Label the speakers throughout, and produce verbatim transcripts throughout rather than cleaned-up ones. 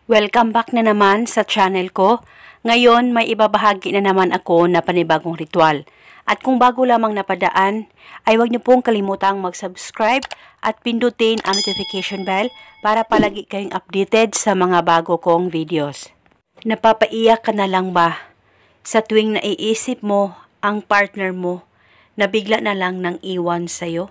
Speaker 1: Welcome back na naman sa channel ko. Ngayon may ibabahagi na naman ako na panibagong ritual. At kung bago lamang napadaan, ay huwag niyo pong kalimutang mag-subscribe at pindutin ang notification bell para palagi kayong updated sa mga bago kong videos. Napapaiyak ka na lang ba sa tuwing naiisip mo ang partner mo na bigla na lang nang iwan sa'yo?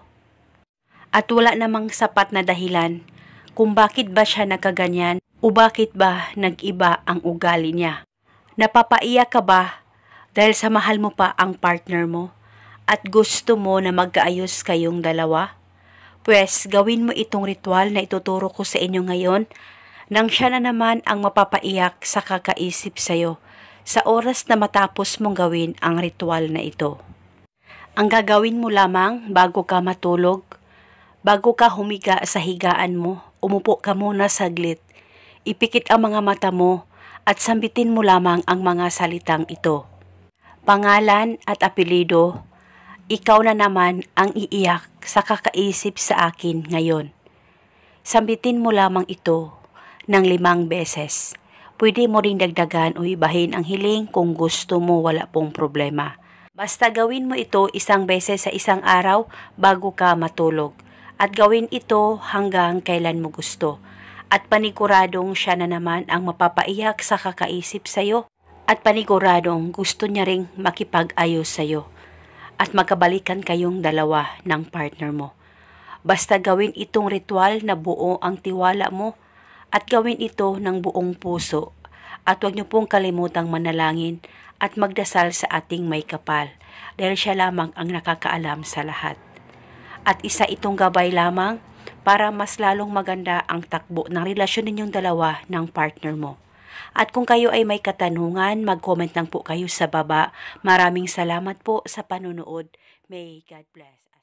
Speaker 1: At wala namang sapat na dahilan kung bakit ba siya nagkaganyan o bakit ba nag-iba ang ugali niya. Napapaiyak ka ba dahil sa mahal mo pa ang partner mo at gusto mo na magkaayos kayong dalawa? Pwes gawin mo itong ritual na ituturo ko sa inyo ngayon nang siya na naman ang mapapaiyak sa kakaisip sa'yo sa oras na matapos mong gawin ang ritual na ito. Ang gagawin mo lamang bago ka matulog, bago ka humiga sa higaan mo, umupo ka muna saglit. Ipikit ang mga mata mo at sambitin mo lamang ang mga salitang ito. Pangalan at apelido, ikaw na naman ang iiyak sa kakaisip sa akin ngayon. Sambitin mo lamang ito ng limang beses. Pwede mo ring dagdagan o ibahin ang hiling kung gusto mo, wala pong problema. Basta gawin mo ito isang beses sa isang araw bago ka matulog. At gawin ito hanggang kailan mo gusto. At paniguradong siya na naman ang mapapaiyak sa kakaisip sa'yo. At paniguradong gusto niya ring makipag-ayos sa'yo. At magkabalikan kayong dalawa ng partner mo. Basta gawin itong ritual na buo ang tiwala mo. At gawin ito ng buong puso. At huwag niyo pong kalimutang manalangin at magdasal sa ating may kapal. Dahil siya lamang ang nakakaalam sa lahat. At isa itong gabay lamang para mas lalong maganda ang takbo ng relasyon ninyong dalawa ng partner mo. At kung kayo ay may katanungan, mag-comment lang po kayo sa baba. Maraming salamat po sa panunood. May God bless.